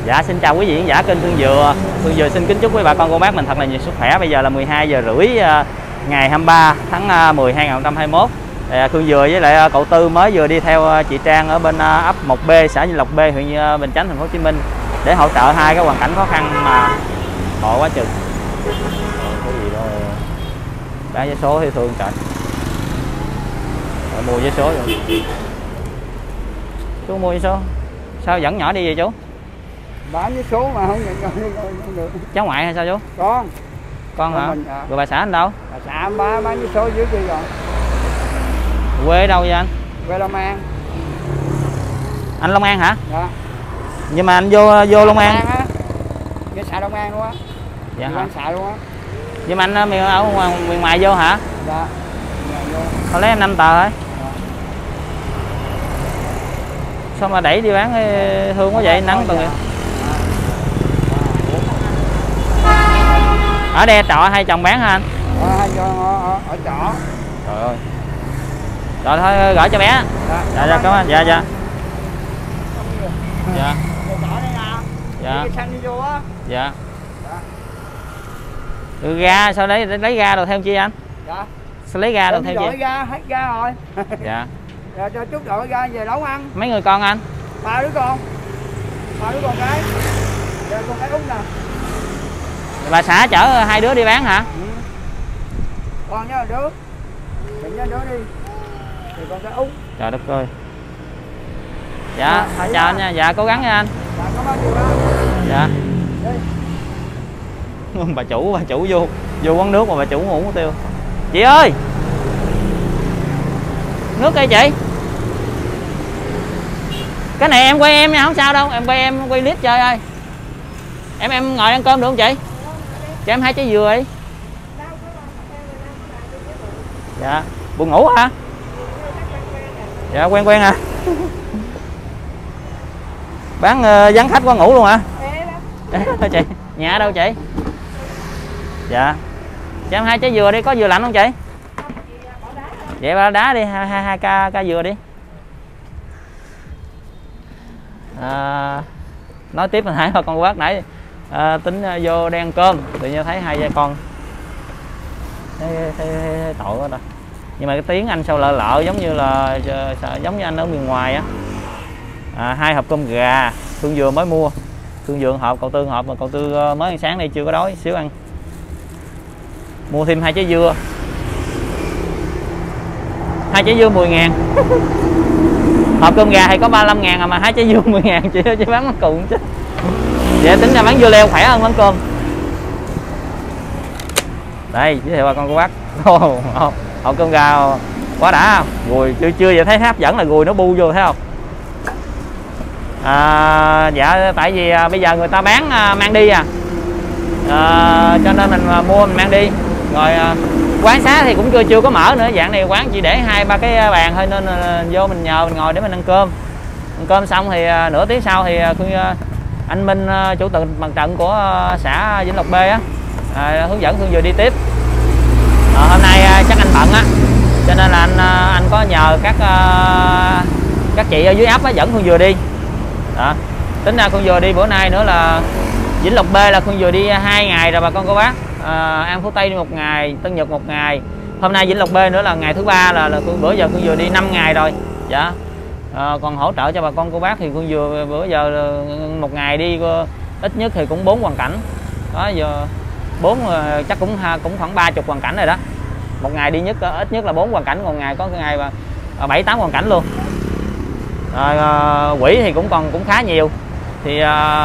Dạ xin chào quý vị khán giả kênh Phương Dừa. Phương Dừa xin kính chúc quý bà con cô bác mình thật là nhiều sức khỏe. Bây giờ là 12 giờ rưỡi ngày 23 tháng 10 2021. Phương Dừa với lại cậu Tư mới vừa đi theo chị Trang ở bên ấp 1B xã Vĩnh Lộc B huyện Bình Chánh thành phố Hồ Chí Minh để hỗ trợ hai cái hoàn cảnh khó khăn mà tội quá chừng. Cái gì đâu bán vé số thì thương trời. Rồi, mua vé số rồi. Chú mua vé số. Sao dẫn nhỏ đi vậy chú? Bán vé số mà không được. Cháu ngoại hay sao chú? Con hả? Mình, rồi bà xã anh đâu? Bà xã bán vé số dưới kia rồi. Quê ở đâu vậy anh? Quê Long An. Anh Long An hả? Dạ. Nhưng mà anh vô Long An á. Cái xã Long An luôn á. Dạ hả? Xã luôn á. Nhưng mà anh ở miền ngoài vô hả? Dạ. Thôi lấy 5 tờ thôi. Sao mà đẩy đi bán thương quá vậy, nắng từng. Ở đây trọ hay chồng bán hả anh? Ở trọ. Trời ơi. Rồi thôi gửi cho bé. Dạ dạ cảm ơn. Dạ dạ. Dạ. Dạ. Dạ. Được ga sao lấy ga đồ thêm chi anh? Dạ. Sao lấy ga đồ thêm chi? Ga hết ga rồi. Dạ. Rồi cho chút đội ra về nấu ăn. Mấy người con anh? 3 đứa con. 3 đứa con gái. Rồi con gái Út nè. Bà xã chở hai đứa đi bán hả? Ừ. Con nhớ đứa. Đừng nhớ đứa đi. Thì con gái Út. Trời đất ơi. Dạ, chào anh nha. Dạ cố gắng nha anh. Dạ cảm ơn chị ba. Dạ. Bà chủ vô quán nước mà bà chủ ngủ tiêu. Chị ơi. Nước đây chị. Cái này em quay em nha, không sao đâu, em quay clip chơi ơi. Em ngồi ăn cơm được không chị? Cho em 2 trái dừa đi. Dạ, buồn ngủ hả? Dạ quen à. Bán vắng khách quá ngủ luôn hả? Thôi chị, nhà ở đâu chị? Dạ. Cho em 2 trái dừa đi, có dừa lạnh không chị? Vậy ba đá đi, hai ca dừa đi. Nói tiếp mình thấy con cô bác nãy tính vô đang ăn cơm tự nhiên thấy hai gia con thấy tội quá ta. Nhưng mà cái tiếng anh sao lợ giống như là giống như anh ở miền ngoài á. 2 hộp cơm gà Phương Dừa mới mua, Phương Dừa hộp, cậu Tư hộp, mà cậu Tư mới ăn sáng đây chưa có đói, xíu ăn. Mua thêm 2 trái dưa. 2 trái dưa 10.000. Hộp cơm gà thì có 35.000 mà 2 trái dưa 10.000 chị ơi, chứ bán mắc cùng chứ. Vậy tính ra bán dưa leo khỏe hơn bán cơm. Đây giới thiệu bà con cô bác. Hộp cơm gà quá đã không? Gùi chưa vậy thấy hấp dẫn là gùi nó bu vô thấy không? Dạ tại vì bây giờ người ta bán mang đi cho nên mình mua mình mang đi. Rồi quán xá thì cũng chưa có mở nữa, dạng này quán chỉ để 2-3 cái bàn thôi nên vô mình nhờ mình ngồi để mình ăn cơm. Ăn cơm xong thì nửa tiếng sau thì anh Minh chủ tịch mặt trận của xã Vĩnh Lộc B á hướng dẫn Phương Dừa đi tiếp. Hôm nay chắc anh bận á cho nên là anh có nhờ các chị ở dưới ấp dẫn Phương Dừa đi. Đó. Tính ra Phương Dừa đi bữa nay nữa là Vĩnh Lộc B là Phương Dừa đi 2 ngày rồi bà con cô bác. An Phú Tây đi 1 ngày, Tân Nhật 1 ngày. Hôm nay Vĩnh Lộc B nữa là ngày thứ 3 là bữa giờ Phương Dừa đi 5 ngày rồi. Dạ. Còn hỗ trợ cho bà con cô bác thì Phương Dừa bữa giờ 1 ngày đi ít nhất thì cũng 4 hoàn cảnh. Đó giờ 4 chắc cũng khoảng 30 hoàn cảnh rồi đó. 1 ngày đi ít nhất là 4 hoàn cảnh, còn ngày có cái ngày mà 7-8 hoàn cảnh luôn. Quỹ thì cũng khá nhiều. Thì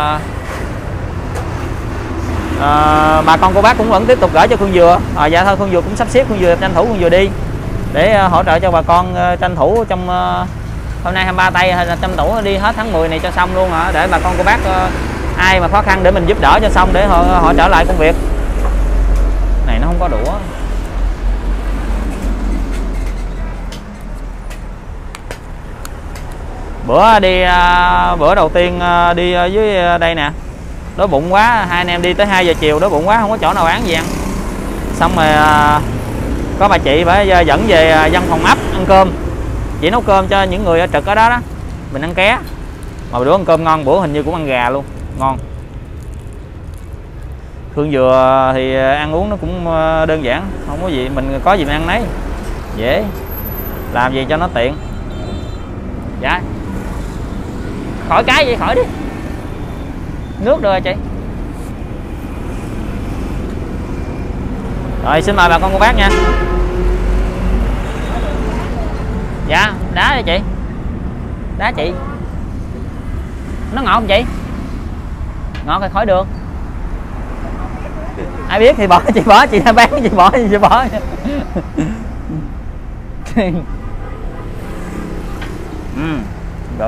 bà con cô bác cũng vẫn tiếp tục gửi cho Phương Dừa. Dạ thôi Phương Dừa cũng sắp xếp Phương Dừa tranh thủ Phương Dừa đi để hỗ trợ cho bà con tranh thủ trong hôm nay 23 tây hay là tranh thủ đi hết tháng 10 này cho xong luôn hả, để bà con cô bác ai mà khó khăn để mình giúp đỡ cho xong để họ trở lại công việc. Này nó không có đũa. Bữa đầu tiên đi ở dưới đây nè, đói bụng quá, hai anh em đi tới 2 giờ chiều đói bụng quá không có chỗ nào bán gì ăn. Xong rồi có bà chị phải dẫn về văn phòng ấp ăn cơm, chỉ nấu cơm cho những người trực ở đó đó, mình ăn ké. Mà bữa ăn cơm ngon, bữa hình như cũng ăn gà luôn. ngon. Hương dừa thì ăn uống nó cũng đơn giản, không có gì, mình có gì mình ăn nấy, dễ làm gì cho nó tiện. Dạ khỏi cái gì khỏi đi, nước được rồi chị. Rồi xin mời bà con cô bác nha. Dạ đá đi chị, đá chị. Nó ngọt không chị? Ngọt thì khỏi được. Ai biết thì bỏ, chị bỏ, chị đã bán chị bỏ, chị bỏ. Đó.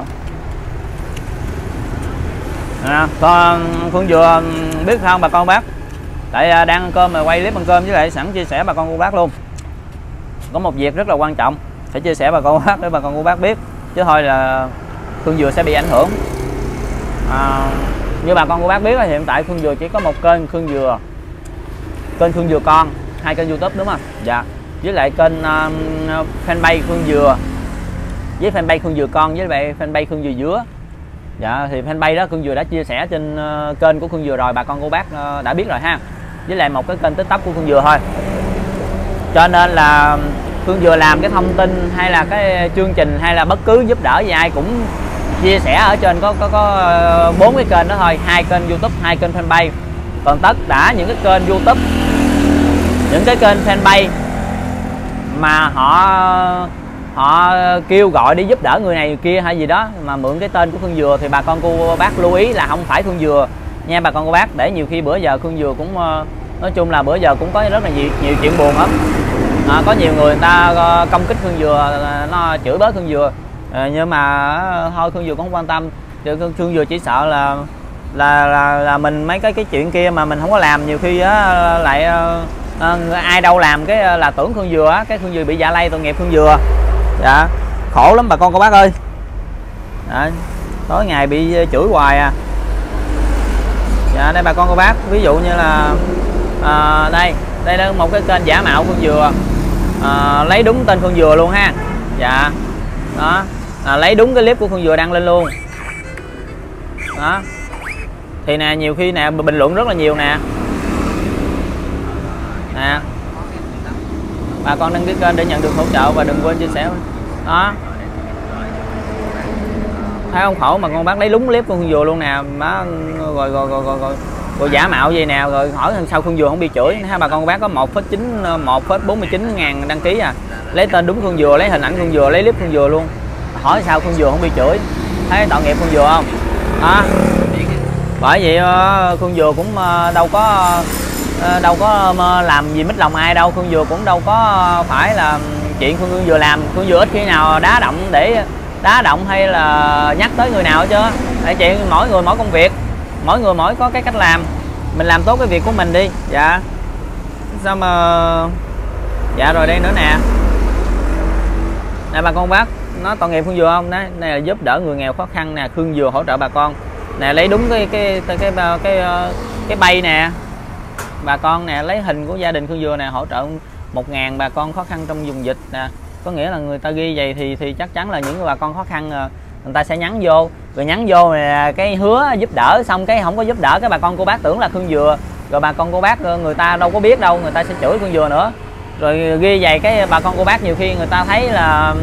Con Phương Dừa biết không bà con bác, tại đang ăn cơm mà quay clip ăn cơm với lại sẵn chia sẻ bà con cô bác luôn. Có một việc rất là quan trọng phải chia sẻ bà con cô bác để bà con cô bác biết, chứ thôi là Phương Dừa sẽ bị ảnh hưởng. Như bà con cô bác biết là hiện tại Phương Dừa chỉ có một kênh Phương Dừa, kênh Phương Dừa con, 2 kênh YouTube đúng không? Dạ. Với lại kênh fanpage Phương Dừa, với fanpage Phương Dừa con, với lại fanpage Phương Dừa dứa. Dạ thì fanpage đó Phương Dừa đã chia sẻ trên kênh của Phương Dừa rồi, bà con cô bác đã biết rồi ha. Với lại một cái kênh TikTok của Phương Dừa thôi. Cho nên là Phương Dừa làm cái thông tin hay là cái chương trình hay là bất cứ giúp đỡ gì ai cũng chia sẻ ở trên có 4 cái kênh đó thôi, 2 kênh YouTube, 2 kênh fanpage. Còn tất cả những cái kênh YouTube, những cái kênh fanpage mà họ kêu gọi đi giúp đỡ người này người kia hay gì đó mà mượn cái tên của Phương Dừa thì bà con cô bác lưu ý là không phải Phương Dừa nha bà con cô bác, để nhiều khi bữa giờ Phương Dừa cũng nói chung là bữa giờ cũng có rất là nhiều chuyện buồn lắm. Có nhiều người ta công kích Phương Dừa, nó chửi bới Phương Dừa, nhưng mà thôi Phương Dừa cũng không quan tâm. Phương Dừa chỉ sợ là mình mấy cái chuyện kia mà mình không có làm, nhiều khi lại ai đâu làm cái là tưởng Phương Dừa cái Phương Dừa bị dạ lây, tội nghiệp Phương Dừa. Dạ khổ lắm bà con cô bác ơi. Dạ, tối ngày bị chửi hoài à. Dạ đây bà con cô bác, ví dụ như là đây là một cái kênh giả mạo Phương Dừa, lấy đúng tên Phương Dừa luôn ha. Dạ đó, lấy đúng cái clip của Phương Dừa đăng lên luôn đó. Thì nè nhiều khi nè bình luận rất là nhiều nè, bà con đăng ký kênh để nhận được hỗ trợ và đừng quên chia sẻ đó. Thấy không, khổ mà con bác lấy đúng clip của Phương Dừa luôn nè, má rồi giả mạo gì nè, rồi hỏi sao Phương Dừa không bị chửi. Hai bà con bác có 1,49 ngàn đăng ký à, lấy tên đúng Phương Dừa, lấy hình ảnh Phương Dừa, lấy clip Phương Dừa luôn, hỏi sao Phương Dừa không bị chửi. Thấy tội nghiệp Phương Dừa không đó. Bởi vậy Phương Dừa cũng đâu có làm gì mít lòng ai đâu, Phương Dừa cũng đâu có phải là chuyện Phương Dừa làm. Phương Dừa ít khi nào đá động hay là nhắc tới người nào hết chứ. Tại chuyện mỗi người mỗi công việc, mỗi người mỗi có cái cách làm, mình làm tốt cái việc của mình đi. Dạ sao mà dạ rồi đây nữa nè, bà con bác nó tội nghiệp Phương Dừa không. Đấy, này là giúp đỡ người nghèo khó khăn nè, Phương Dừa hỗ trợ bà con nè, lấy đúng cái bay nè bà con nè, lấy hình của gia đình Phương Dừa nè, hỗ trợ 1.000 bà con khó khăn trong vùng dịch nè. Có nghĩa là người ta ghi vậy thì chắc chắn là những bà con khó khăn người ta sẽ nhắn vô, rồi nhắn vô là cái hứa giúp đỡ, xong cái không có giúp đỡ, cái bà con cô bác tưởng là Phương Dừa, rồi bà con cô bác người ta đâu có biết đâu, người ta sẽ chửi Phương Dừa nữa. Rồi ghi vậy cái bà con cô bác nhiều khi người ta thấy là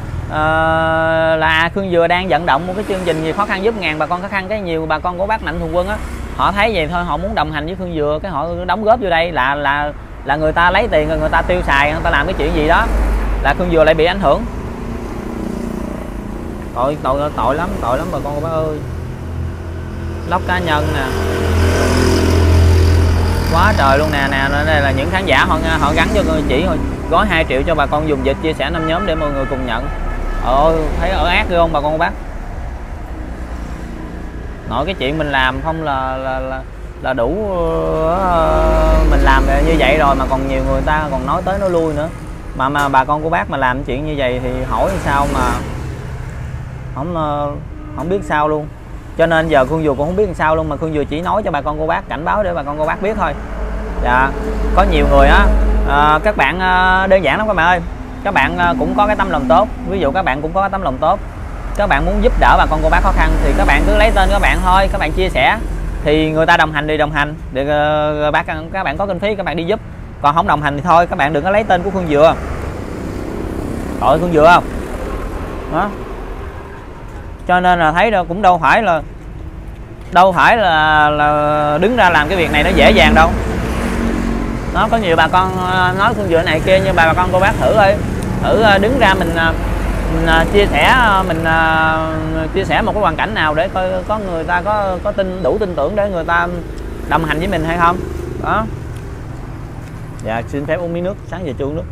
Phương Dừa đang vận động một cái chương trình gì khó khăn giúp ngàn bà con khó khăn, cái nhiều bà con của bác Mạnh Thường Quân á, họ thấy vậy thôi họ muốn đồng hành với Phương Dừa, cái họ đóng góp vô đây là người ta lấy tiền rồi người ta tiêu xài, người ta làm cái chuyện gì đó là Phương Dừa lại bị ảnh hưởng. Tội lắm bà con cô bác ơi. Lóc cá nhân nè, quá trời luôn nè. Đây là những khán giả họ gắn cho chỉ gói 2 triệu cho bà con dùng dịch, chia sẻ 5 nhóm để mọi người cùng nhận. Ôi thấy ở ác ghê không bà con cô bác. Nội cái chuyện mình làm không là đủ, mình làm như vậy rồi mà còn nhiều người ta còn nói tới nói lui nữa, mà bà con cô bác mà làm chuyện như vậy thì hỏi sao mà không biết sao luôn. Cho nên giờ Phương Dừa cũng không biết làm sao luôn, mà Phương Dừa chỉ nói cho bà con cô bác, cảnh báo để bà con cô bác biết thôi. Dạ có nhiều người á, các bạn đơn giản lắm các bạn ơi, các bạn cũng có cái tấm lòng tốt, ví dụ các bạn cũng có cái tấm lòng tốt, các bạn muốn giúp đỡ bà con cô bác khó khăn thì các bạn cứ lấy tên các bạn thôi, các bạn chia sẻ thì người ta đồng hành thì đồng hành để các bạn có kinh phí các bạn đi giúp, còn không đồng hành thì thôi các bạn đừng có lấy tên của Khương Dừa, tội Khương Dừa không đó. Cho nên là thấy đâu cũng đâu phải là đứng ra làm cái việc này nó dễ dàng đâu. Nó có nhiều bà con nói Khương Dừa này kia, nhưng bà con cô bác thử đứng ra mình chia sẻ một cái hoàn cảnh nào để coi có người ta có đủ tin tưởng để người ta đồng hành với mình hay không đó. Dạ xin phép uống miếng nước, sáng giờ chưa uống nước.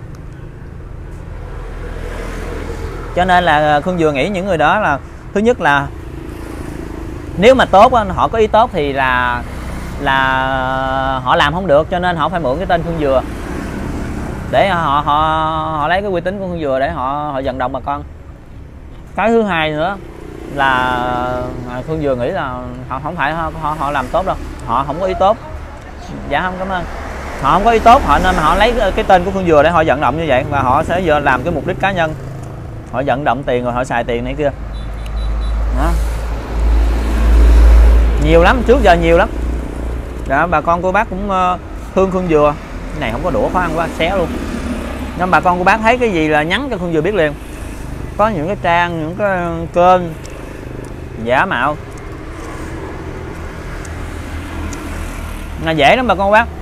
Cho nên là Khương Dừa nghĩ những người đó là thứ nhất là nếu mà tốt họ có ý tốt thì là họ làm không được, cho nên họ phải mượn cái tên Khương Dừa để họ lấy cái uy tín của Khương Dừa để họ vận động bà con. Cái thứ hai nữa là Khương Dừa nghĩ là họ không phải họ làm tốt đâu, họ không có ý tốt. Dạ không, cảm ơn. Họ không có ý tốt, nên họ lấy cái tên của Khương Dừa để họ vận động như vậy, và họ sẽ giờ làm cái mục đích cá nhân, họ vận động tiền rồi họ xài tiền này kia đó. Nhiều lắm, trước giờ nhiều lắm đó, bà con cô bác cũng thương Khương Dừa. Cái này không có đũa khó ăn quá, xé luôn. Nhưng bà con cô bác thấy cái gì là nhắn cho Khương Dừa biết liền. Có những cái trang, những cái kênh giả mạo là dễ lắm bà con cô bác.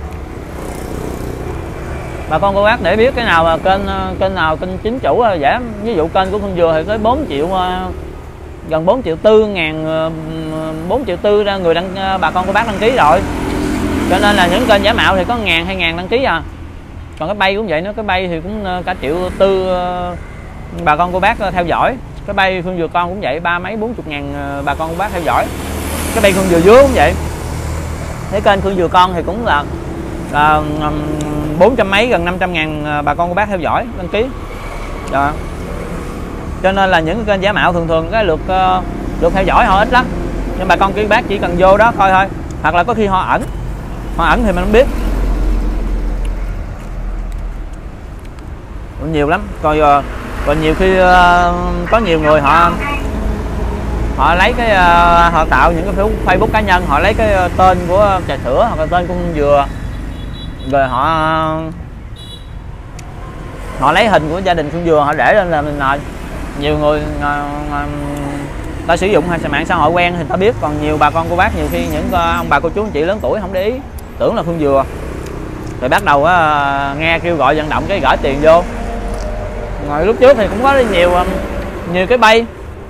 Bà con cô bác để biết cái nào mà kênh nào kênh chính chủ dễ. Ví dụ kênh của Khương Dừa thì tới 4 triệu, gần 4 triệu 4 ngàn, 4 triệu 4 ra người bà con cô bác đăng ký rồi. Cho nên là những kênh giả mạo thì có 1.000 2.000 đăng ký à. Còn cái bay cũng vậy nữa, cái bay thì cũng cả 1 triệu 4 bà con cô bác theo dõi. Cái bay Khương Dừa con cũng vậy, 30 mấy 40 ngàn bà con cô bác theo dõi. Cái bay Khương Dừa dưới cũng vậy. Cái kênh Khương Dừa con thì cũng là 400 mấy gần 500 ngàn bà con cô bác theo dõi đăng ký đó. Cho nên là những cái kênh giả mạo thường cái lượt theo dõi họ ít lắm, nhưng bà con cô bác chỉ cần vô đó coi thôi, hoặc là có khi họ ẩn thì mình không biết. Nhiều lắm, còn nhiều khi có nhiều người họ lấy cái họ tạo những cái Facebook cá nhân, họ lấy cái tên của trà sữa hoặc là tên của Khương Dừa, rồi họ lấy hình của gia đình Khương Dừa họ để lên là mình nhiều người ta sử dụng hay mạng xã hội quen thì ta biết. Còn nhiều bà con cô bác nhiều khi những ông bà cô chú anh chị lớn tuổi không để ý, tưởng là Khương Dừa, rồi bắt đầu nghe kêu gọi vận động cái gửi tiền vô. Rồi lúc trước thì cũng có nhiều cái bay,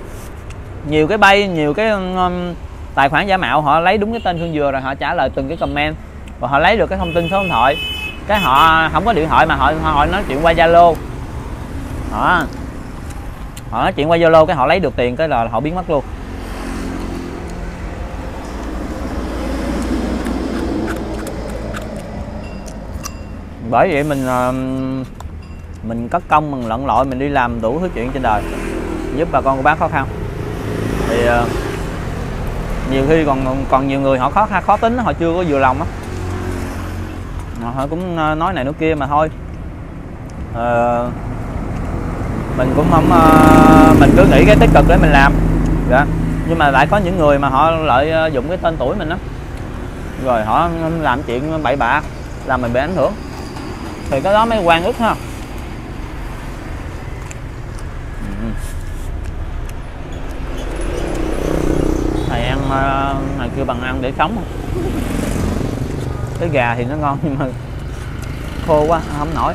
nhiều cái tài khoản giả mạo, họ lấy đúng cái tên Khương Dừa rồi họ trả lời từng cái comment, và họ lấy được cái thông tin số điện thoại, cái họ không có điện thoại mà họ nói chuyện qua Zalo, họ nói chuyện qua Zalo cái họ lấy được tiền cái là họ biến mất luôn. Bởi vậy mình cất công mình lặn lội mình đi làm đủ thứ chuyện trên đời giúp bà con cô bác khó khăn. Thì nhiều khi còn nhiều người họ khó tính, họ chưa có vừa lòng á, họ cũng nói này nói kia mà thôi. Mình cũng không mình cứ nghĩ cái tích cực để mình làm dạ. Nhưng mà lại có những người mà họ lợi dụng cái tên tuổi mình đó, rồi họ làm chuyện bậy bạ làm mình bị ảnh hưởng, thì cái đó mới oan ức ha. Thầy ăn này kêu bằng ăn để sống. Cái gà thì nó ngon nhưng mà khô quá không nổi.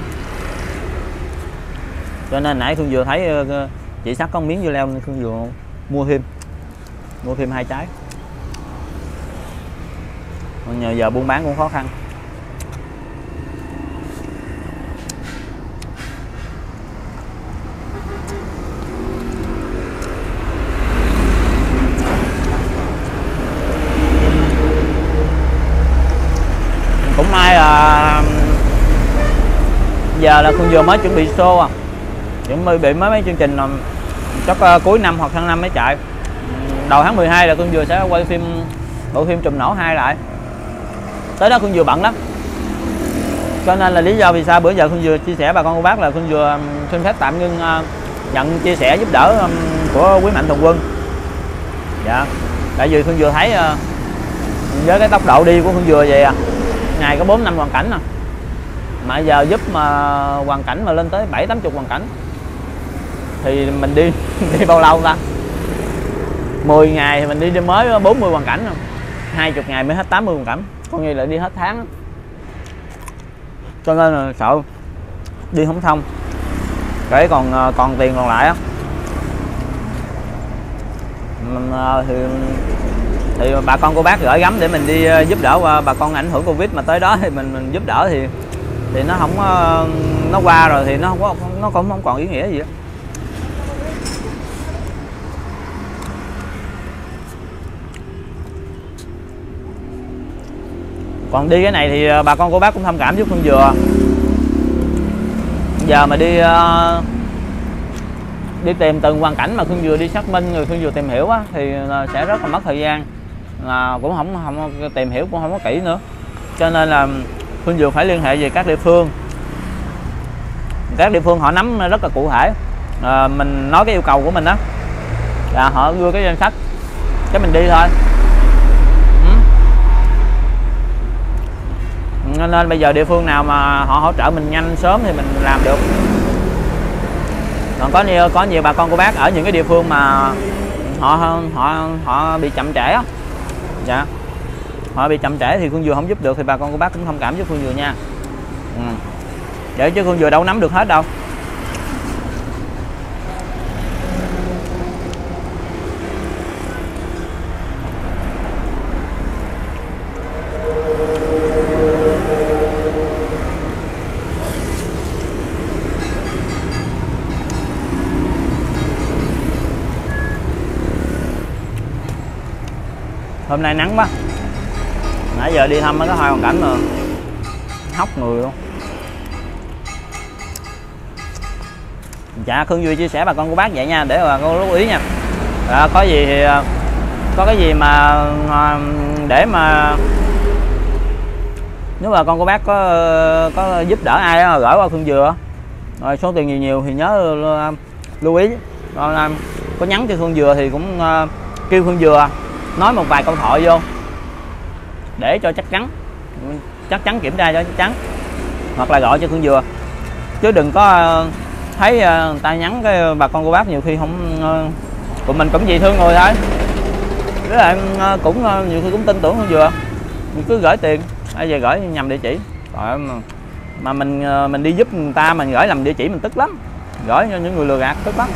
Cho nên nãy Khương Dừa thấy chị Sắc có miếng dưa leo nên Khương Dừa mua thêm 2 trái. Nhờ giờ buôn bán cũng khó khăn. Cũng may là giờ là Khương Dừa mới chuẩn bị show à, chuẩn bị mấy chương trình chắc cuối năm hoặc tháng 5 mới chạy. Đầu tháng 12 là Khương Dừa sẽ quay bộ phim Trùm Nổ 2 lại. Tới đó Khương Dừa bận lắm. Cho nên là lý do vì sao bữa giờ Khương Dừa chia sẻ bà con cô bác là Khương Dừa xin phép tạm ngưng nhận chia sẻ giúp đỡ của Quý Mạnh Thường Quân. Dạ. Tại vì Khương Dừa thấy với cái tốc độ đi của con dừa vậy à, ngày có 4-5 hoàn cảnh à. Mà giờ giúp mà hoàn cảnh mà lên tới 7-80 hoàn cảnh thì mình đi đi bao lâu ta? 10 ngày thì mình đi mới 40 hoàn cảnh không? 20 ngày mới hết 80 hoàn cảnh, con như là đi hết tháng. Cho nên là sợ đi không thông, kể còn tiền còn lại á thì bà con cô bác gửi gắm để mình đi giúp đỡ bà con ảnh hưởng Covid, mà tới đó thì mình giúp đỡ thì nó không, nó qua rồi thì nó không còn ý nghĩa gì đó. Còn đi cái này thì bà con cô bác cũng thông cảm giúp Phương Dừa. Giờ mà đi tìm từng hoàn cảnh mà Phương Dừa đi xác minh rồi Phương Dừa tìm hiểu á, thì sẽ rất là mất thời gian, cũng không tìm hiểu cũng không có kỹ nữa. Cho nên là Phương Dừa phải liên hệ về các địa phương. Các địa phương họ nắm rất là cụ thể, mình nói cái yêu cầu của mình đó là họ đưa cái danh sách cái mình đi thôi. Nên bây giờ địa phương nào mà họ hỗ trợ mình nhanh sớm thì mình làm được. Còn có nhiều bà con cô bác ở những cái địa phương mà họ bị chậm trễ á, dạ, họ bị chậm trễ thì Phương Dừa không giúp được thì bà con cô bác cũng thông cảm với Phương Dừa nha. Để chứ Phương Dừa đâu nắm được hết đâu. Hôm nay nắng quá, nãy giờ đi thăm mới có 2 hoàn cảnh mà hóc người luôn. Dạ, Khương Duy chia sẻ bà con cô bác vậy nha, để bà con lưu ý nha. Có gì thì có cái gì mà để mà nếu mà con cô bác có giúp đỡ ai đó, gửi qua Phương Dừa rồi số tiền nhiều thì nhớ lưu ý. Có nhắn cho Phương Dừa thì cũng kêu Phương Dừa nói một vài câu thoại vô để cho chắc chắn kiểm tra cho chắc chắn, hoặc là gọi cho Phương Dừa, chứ đừng có thấy người ta nhắn cái bà con cô bác nhiều khi không, của mình cũng vì thương người thôi, với lại cũng nhiều khi cũng tin tưởng Phương Dừa, mình cứ gửi tiền ai về gửi nhầm địa chỉ. Rồi mà mình đi giúp người ta mình gửi lầm địa chỉ mình tức lắm, gửi cho những người lừa gạt tức lắm.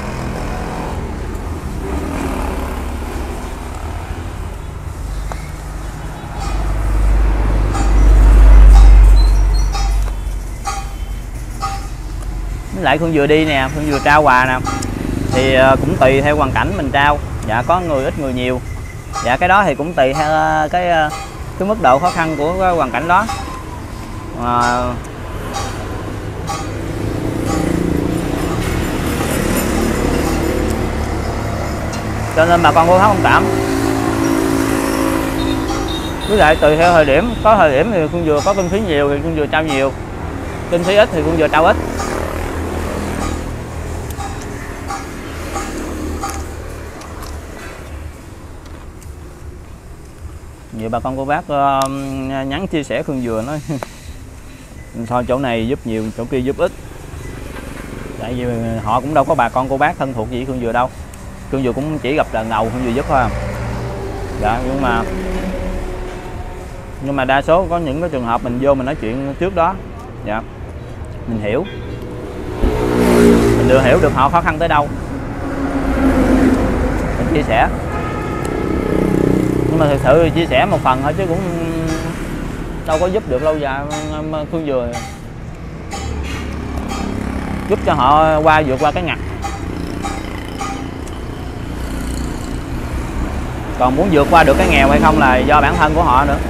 Lại Phương Dừa đi nè, Phương Dừa trao quà nè thì cũng tùy theo hoàn cảnh mình trao. Dạ, có người ít người nhiều, dạ cái đó thì cũng tùy theo cái mức độ khó khăn của cái hoàn cảnh đó. Cho nên bà con cô bác thông cảm. Với lại tùy theo thời điểm, có thời điểm thì Phương Dừa có kinh phí nhiều thì Phương Dừa trao nhiều, kinh phí ít thì Phương Dừa trao ít. Vậy bà con cô bác nhắn chia sẻ Phương Dừa nói thôi chỗ này giúp nhiều, chỗ kia giúp ít. Tại vì họ cũng đâu có bà con cô bác thân thuộc gì Phương Dừa đâu. Phương Dừa cũng chỉ gặp lần đầu Phương Dừa giúp thôi. Dạ, nhưng mà đa số có những cái trường hợp mình vô mình nói chuyện trước đó, dạ, mình hiểu, mình được hiểu được họ khó khăn tới đâu, mình chia sẻ. Nhưng mà thực sự chia sẻ một phần thôi chứ cũng đâu có giúp được lâu dài. Phương Dừa giúp cho họ vượt qua cái ngặt, còn muốn vượt qua được cái nghèo hay không là do bản thân của họ nữa.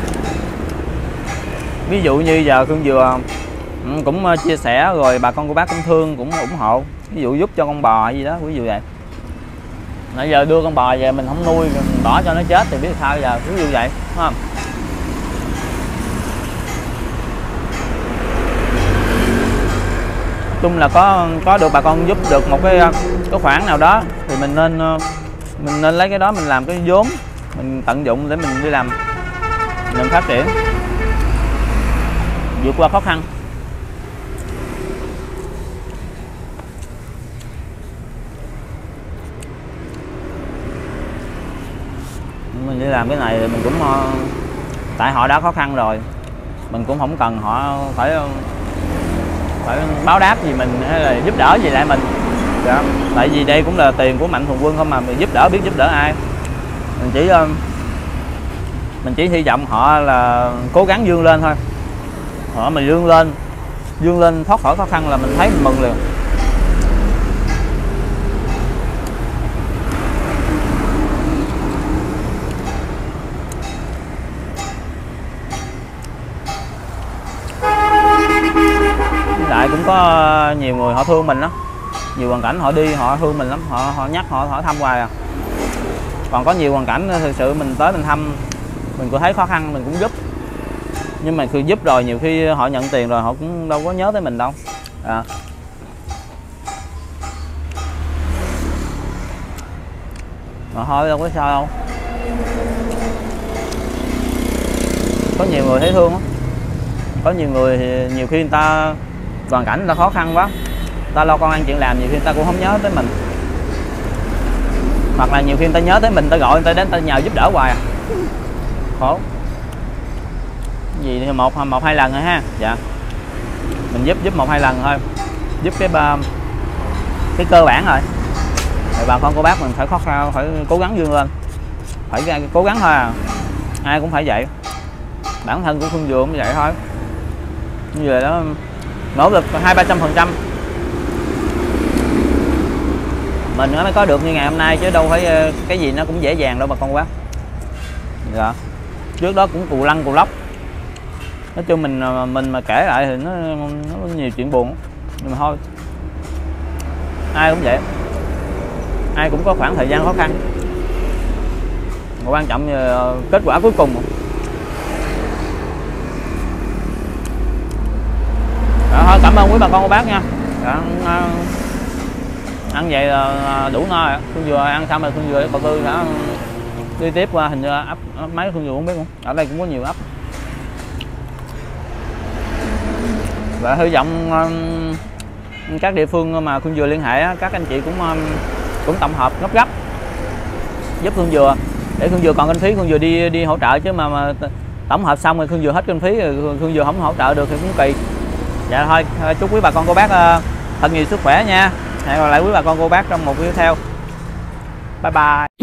Ví dụ như giờ Phương Dừa cũng chia sẻ rồi bà con cô bác cũng thương, cũng ủng hộ, ví dụ giúp cho con bò hay gì đó, ví dụ vậy. Nãy giờ đưa con bò về mình không nuôi, mình bỏ cho nó chết thì biết sao giờ, ví dụ vậy, đúng không? Chung là có được bà con giúp được một cái khoản nào đó thì mình nên lấy cái đó mình làm cái vốn, mình tận dụng để mình đi làm nên phát triển, vượt qua khó khăn. Mình đi làm cái này thì mình cũng tại họ đã khó khăn rồi, mình cũng không cần họ phải báo đáp gì mình hay là giúp đỡ gì lại mình. Dạ. Tại vì đây cũng là tiền của Mạnh Thường Quân không mà mình giúp đỡ, biết giúp đỡ ai. Mình chỉ hy vọng họ là cố gắng vươn lên thôi. Họ mà vươn lên thoát khỏi khó khăn là mình thấy mình mừng liền. Lại cũng có nhiều người họ thương mình đó, nhiều hoàn cảnh họ đi họ thương mình lắm, họ nhắc họ thăm hoài à. Còn có nhiều hoàn cảnh thực sự mình tới mình thăm, mình cũng thấy khó khăn mình cũng giúp, nhưng mà khi giúp rồi nhiều khi họ nhận tiền rồi họ cũng đâu có nhớ tới mình đâu à. Mà thôi đâu có sao đâu, có nhiều người thấy thương đó. Có nhiều người thì nhiều khi người ta hoàn cảnh người ta khó khăn quá, người ta lo con ăn chuyện làm, nhiều khi người ta cũng không nhớ tới mình, hoặc là nhiều khi người ta nhớ tới mình, người ta gọi người ta đến, người ta nhờ giúp đỡ hoài à. Khổ gì thì một hai lần thôi ha. Dạ, mình giúp 1-2 lần thôi, giúp cái cơ bản rồi bà con cô bác mình phải khó khăn, phải cố gắng vươn lên, phải cố gắng thôi à. Ai cũng phải vậy, bản thân của Phương Dừa cũng vậy thôi, như vậy đó, nỗ lực 200-300%. Mình mới có được như ngày hôm nay chứ đâu phải cái gì nó cũng dễ dàng đâu bà con quá. Dạ. Trước đó cũng cù lăn cù lóc. Nói chung mình mà kể lại thì nó nhiều chuyện buồn, nhưng mà thôi, ai cũng vậy, ai cũng có khoảng thời gian khó khăn. Mà quan trọng là kết quả cuối cùng. Đó, thôi cảm ơn quý bà con cô bác nha. Đó, ăn vậy là đủ no rồi. Phương Dừa ăn xong rồi Phương Dừa cậu Tư đã đi tiếp qua hình như ấp mấy Phương Dừa không biết không. Ở đây cũng có nhiều ấp. Và hy vọng các địa phương mà Phương Dừa liên hệ các anh chị cũng tổng hợp gấp giúp Phương Dừa để Phương Dừa còn kinh phí Phương Dừa đi hỗ trợ, chứ mà tổng hợp xong rồi Phương Dừa hết kinh phí rồi Phương Dừa không hỗ trợ được thì cũng kỳ. Dạ thôi, chúc quý bà con cô bác thật nhiều sức khỏe nha. Hẹn gặp lại quý bà con cô bác trong một video theo. Bye bye.